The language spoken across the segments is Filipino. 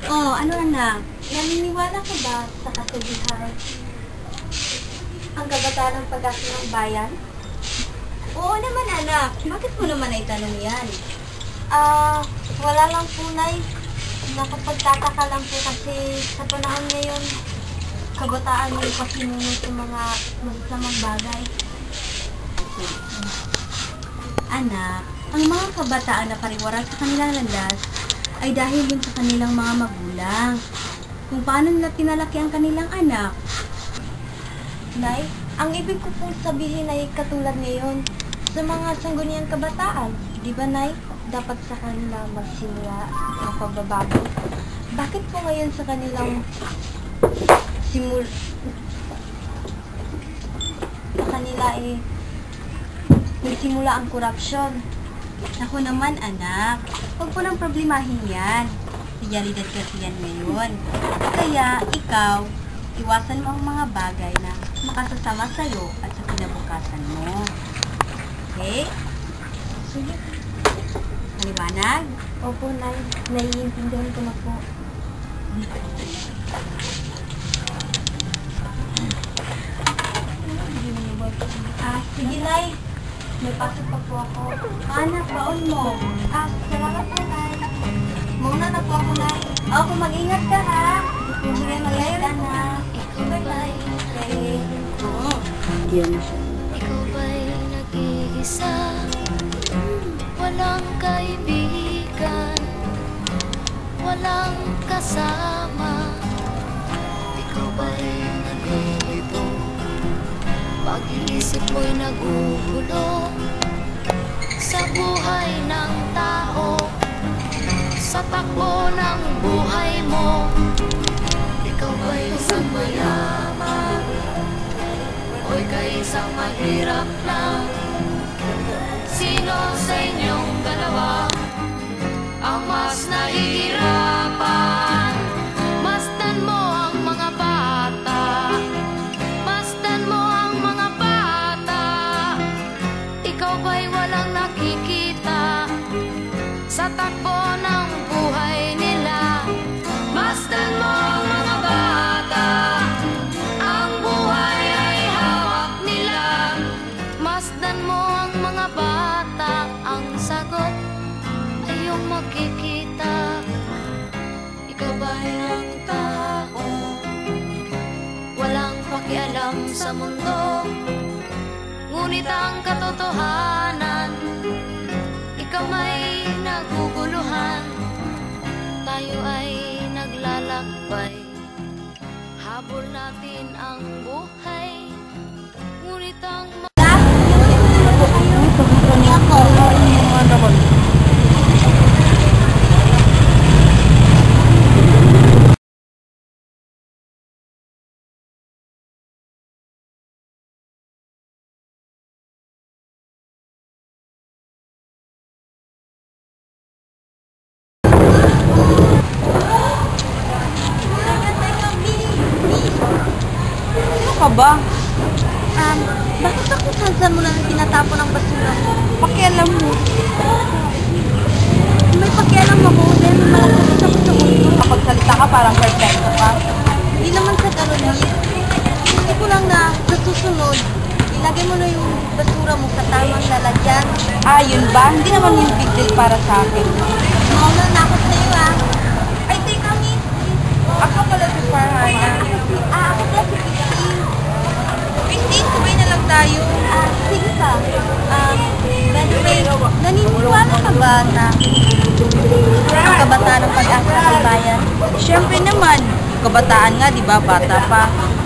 Oh, ano anak? Naniniwala ka ba sa kasabihan ang kabataan ng pag-asa ng bayan? Oo naman anak. Bakit mo naman ay tanong yan? Wala lang po, Nay. Nakapagtataka lang po kasi sa panahon ngayon, kabataan yung pasimunod sa mga masasamang bagay. Anak, ang mga kabataan na pariwaran sa kanilang landas ay dahil din sa kanilang mga magulang. Kung paano nila pinalaki ang kanilang anak. Nay, ang ibig ko pong sabihin ay katulad ngayon sa mga sangguniang kabataan. Di ba, Nay? Dapat sa kanila magsimula ang pagbabago. Bakit po ngayon sa kanilang sa kanila nagsimula ang korupsyon? Ako naman, anak, huwag po nang problemahin yan. Realidad kasi yan ngayon. Kaya, ikaw, iwasan mo ang mga bagay na makasasama sa'yo at sa kinabukasan mo. Okay? Sige. Maliwanag? Opo, Nay. Naiintindihan ko na po. Sige, Nay. May pasok pa po ako. Anak, baon mo. Salamat po, Nay. Muna na po ako, Nay. Ako, mag-ingat ka, ha? Sige, mag-ingat ka na. Super, Nay. Okay. Yan siya. Ikaw ba'y nag-iisa? Walang kaibigan, walang kasama. Ikaw ba'y nalilito? Pag-iisip mo'y nagugulo sa buhay ng tao, sa takbo ng buhay mo. Ikaw ba'y isang mayaman o ika'y isang mahirap lang? Sino sa inyong dalawa ang mas nahihirapan? Masdan mo ang mga bata, masdan mo ang mga bata. Ikaw ba'y walang nakikita sa takbo ng buhay nila? Masdan mo ang mga bata, ang buhay ay hawak nila. Masdan mo ang mga bata, ang sagot ay iyong makikita. Ikaw ba'y ang tao, walang pakialam sa mundo, ngunit ang katotohanan, ikaw may naguguluhan. Tayo ay naglalakbay, habol natin ang buhay, ngunit ang ka ba? Bakit ako saan mo lang tinatapon ang basura mo? Pakialam mo. May pakialam ako dahil malaki sa mundo. Kapag salita ka parang perfecto ka. Hindi naman sa ganun, Miss. Hindi ko lang na sa susunod, ilagay mo na yung basura mo sa tamang lalagyan. Yun ba? Hindi naman yung big deal para sa akin. Mauna na ako sa'yo, Ay, teka, Miss. Ako pala si Farhana. Ako pala si Christine. Christine, sabay na lang tayo. Sige pa. Naniniwala ka ba na ang kabataan ng pag-asa ng bayan? Siyempre naman. Kabataan nga, di ba? Bata pa.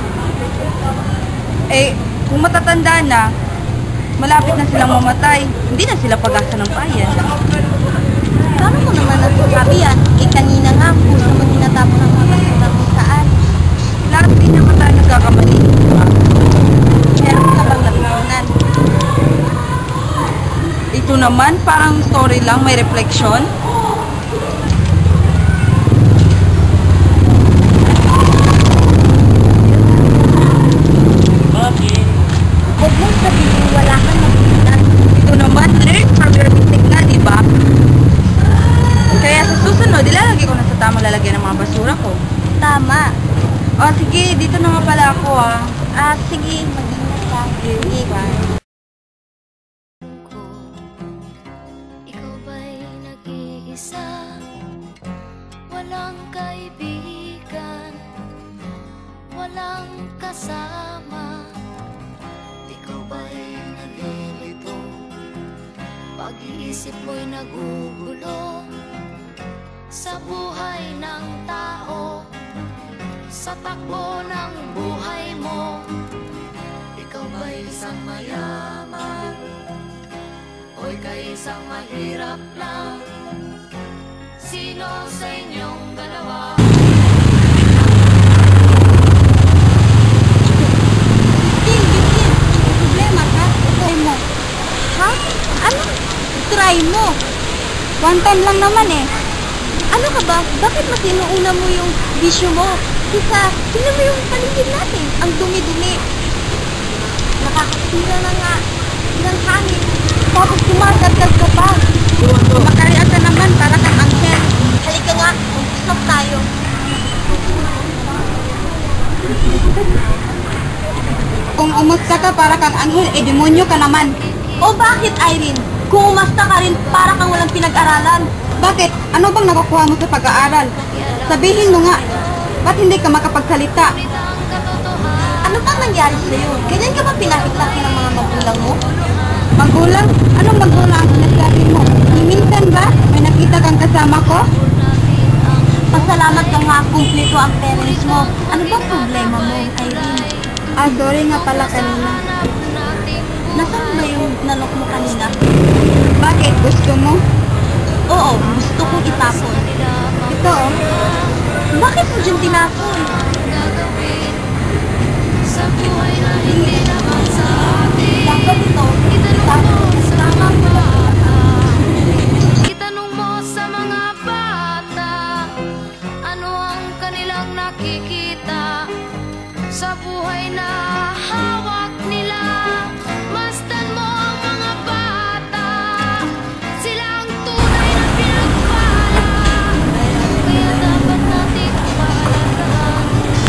Kung matatanda na, malapit na silang mamatay. Hindi na sila pag-asa ng bayan. Paano mo naman nasasabi yan? Kanina nga, puso mo tinatapon ang mga basura kung saan. Lahat din naman tayo nagkakamali. Meron ka bang natutunan? Ito naman, parang story lang, may reflection. bakit? Huwag mong sabihin wala kang natutunan. Ito naman, learn from your mistake na, di ba? Kaya sa susunod, ilalagay ko na sa tamang lalagyan ng mga basura. tama. O sige, dito na nga pala ako ah. Sige, mag-ingat lang. Sige, bye. ko. Ikaw ba'y nag-iisa? Walang kaibigan, walang kasama. Ikaw ba'y nalilito? Pag-iisip mo'y nagugulo sa buhay ng tao, sa takbo ng buhay mo. Ikaw ba'y isang mayaman o ika'y isang mahirap lang? Sino sa inyong dalawa? Problema ka? Try mo. Ha? Ano? Try mo? One time lang naman eh. Ano ka ba? Bakit mas inuuna mo yung bisyo mo? Kisa, tingnan mo yung paligid natin. Ang dumi-dumi. Nakakasira na nga ng hangin. Tapos kumakarkad ka pa. Makarian ka naman para kang anghel. Halika nga, mag-usap tayo. Kung umusta ka para kang anghel, demonyo ka naman. O bakit, Irene? Kung umasta ka rin, para kang walang pinag-aralan. Bakit? Ano bang nakukuha mo sa pag-aaral? Sabihin mo nga, ba't hindi ka makapagsalita? Ano bang nangyari sa'yo? Ganyan ka ba pinakit-laki ng mga magulang mo? Magulang? Anong magulang ang sinasabi mo? Minsan ba may nakita kang kasama ko? Pasalamat ka nga, kumpleto ang parents mo. Ano bang problema mo, Irene? Sorry nga pala kanina. Nasaan ba yung nalok mo kanina? Bakit? Gusto mo? Oo, gusto kong itapon. Ito oh. Bakit mo dyan tinapon? Sa buhay na hindi naman sa atin. Dapat ito, itapon. Tama mo. Itanong mo sa mga bata, ano ang kanilang nakikita sa buhay na hawak nila. Masdan mo ang mga bata, sila ang tunay na pinagpala. Kaya dapat natin pahalagahan.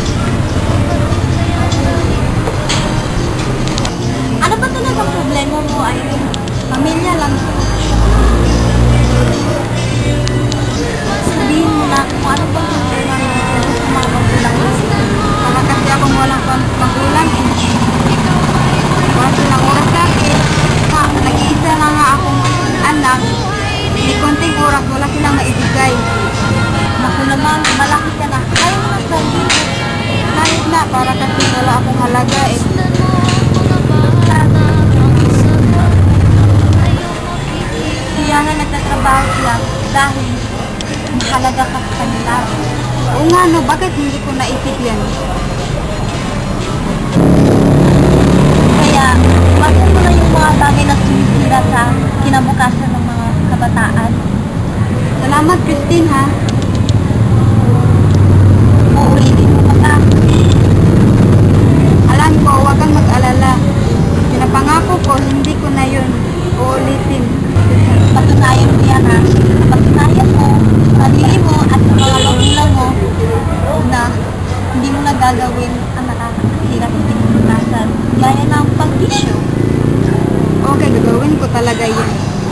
Ano ba talaga problema mo, Irene? Pamilya lang. Sabihin mo na kung ano bang problema mo sa mga magulang mo. Para kasi akong walang magulang eh. Wala silang oras sa akin. Nag-iisa na nga akong anak. May konting oras, wala silang maibigay. Naku naman, malaki ka na. Kaya mo lang sabihin. Kahit na, para kasi wala akong halaga eh. Kaya na nagtatrabaho sila dahil mahalaga ka sa kanila. Oo nga no, bakit hindi ko naisip yan? Kaya, iwasan mo na yung mga bagay na sumisira sa kinabukasan ng mga kabataan. Salamat Christine ha. Uulitin mo pa ka. Alam ko, huwag kang mag-alala. Pinapangako ko, hindi ko na yun uulitin. Patunayan mo yan ha. Patunayan mo, sarili mo at sa mga magulang mo na hindi mo na gagawin ang nakakasira sa kinabukasan. Gaya ng pag-issue. Okay, gagawin ko talaga yun.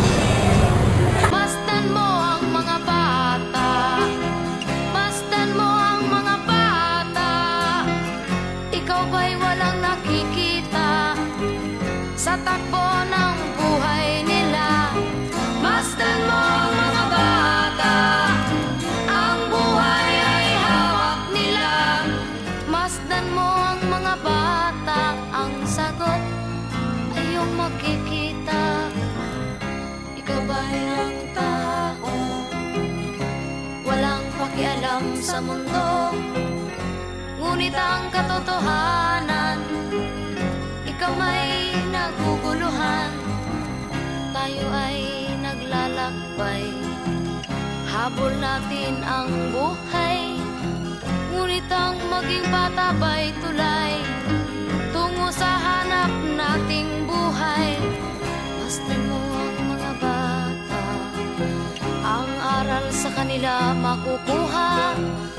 Masdan mo ang mga bata, masdan mo ang mga bata. Ikaw ba'y walang nakikita sa takbo ng buhay nila? Masdan mo ang mga bata, ang buhay ay hawak nila. Masdan mo ang mga bata, ang sagot ay iyong makikita. Ikaw ba'y ang tao, walang pakialam sa mundo, ngunit ang katotohanan, ikaw may naguguluhan. Tayo ay naglalakbay, habol natin ang buhay, ngunit ang maging bata ba'y tulay tungo sa hanap nating buhay. Masdan mo ang mga bata, ang aral sa kanila makukuha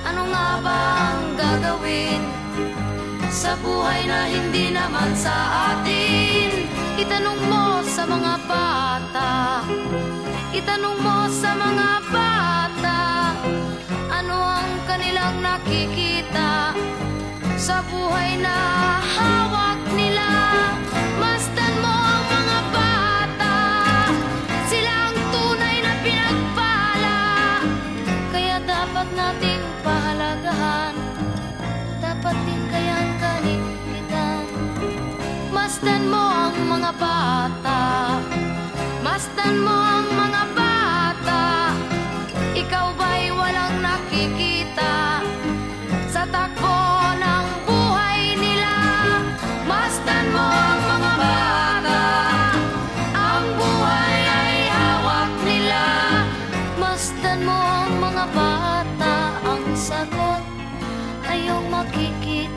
Ano nga ba ang gagawin sa buhay na hindi naman sa atin? Itanong mo sa mga bata, itanong mo sa mga bata, ano ang kanilang nakikita sa buhay na hawak nila. Masdan mo ang mga bata, sila ang tunay na pinagpala, kaya dapat nating pahalagahan, dapat din kayang kaligpitan. Masdan mo ang mga bata, masdan mo ang mga bata, ikaw ba'y walang nakikita sa takbo ng buhay nila? Masdan mo ang mga bata, ang buhay ay hawak nila. Masdan mo ang mga bata, ang sagot ay iyong makikita.